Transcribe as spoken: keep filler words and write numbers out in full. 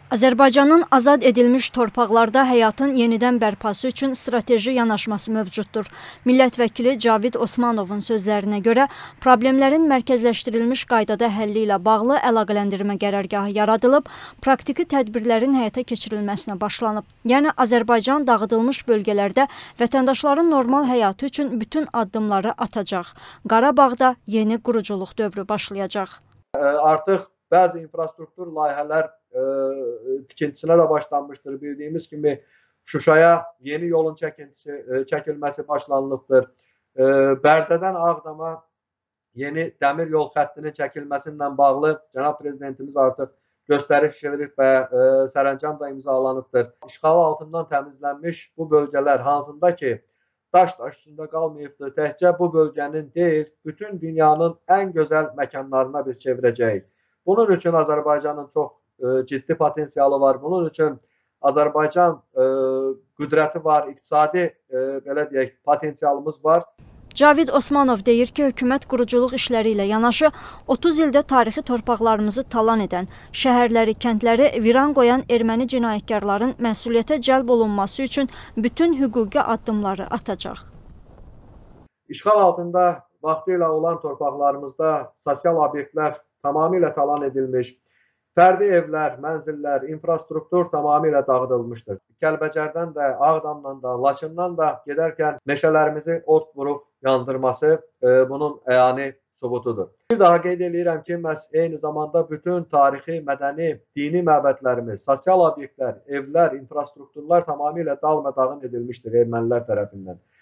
Azərbaycanın azad edilmiş torpaqlarda həyatın yenidən bərpası üçün strateji yanaşması mövcuddur. Millət vəkili Cavid Osmanovun sözlərinə görə problemlərin mərkəzləşdirilmiş qaydada həlli ilə bağlı əlaqələndirmə qərargahı yaradılıb, praktiki tədbirlərin həyata keçirilməsinə başlanıb. Yəni Azərbaycan dağıdılmış bölgələrdə vətəndaşların normal həyatı üçün bütün addımları atacaq. Qarabağda yeni quruculuq dövrü başlayacaq. Artıq bəzi infrastruktur layihələr e, tikintisinə də başlanmışdır. Bildiyimiz kimi Şuşaya yeni yolun çəkintisi, e, çəkilməsi başlanılıbdır. E, Bərdədən Ağdama yeni dəmir yol xəttinin çəkilməsinlə bağlı Cənab Prezidentimiz artıq göstəriş verib və e, sərəncam da imzalanıbdır. İşğal altından təmizlənmiş bu bölgələr hansında ki, daş daş üstündə qalmayıbdır. Təkcə bu bölgənin deyil, bütün dünyanın ən gözəl məkanlarına biz çevirəcəyik. Bunun üçün Azərbaycanın çox e, ciddi potensialı var. Bunun üçün Azərbaycan e, qüdrəti var, iqtisadi e, belə deyək, potensialımız var. Cavid Osmanov deyir ki, hökumət quruculuq işləri ilə yanaşı otuz ildə tarixi torpaqlarımızı talan edən, şəhərləri, kəndləri viran qoyan erməni cinayətkarların məsuliyyətə cəlb olunması üçün bütün hüquqi addımları atacaq. İşğal altında vaxtilə olan torpaqlarımızda sosial obyektlər tamamilə talan edilmiş, fərdi evlər, mənzillər, infrastruktur tamamilə dağıdılmışdır. Kəlbəcərdən də, Ağdamdan da, Laçından da gedərkən meşələrimizi ot vurub yandırması e, bunun əyani sübutudur. Bir daha qeyd edirəm ki, məhz eyni zamanda bütün tarixi, mədəni, dini məbədlərimiz, sosial obyektlər, evlər, infrastrukturlar tamamilə dalmadağın edilmişdir ermənilər tərəfindən.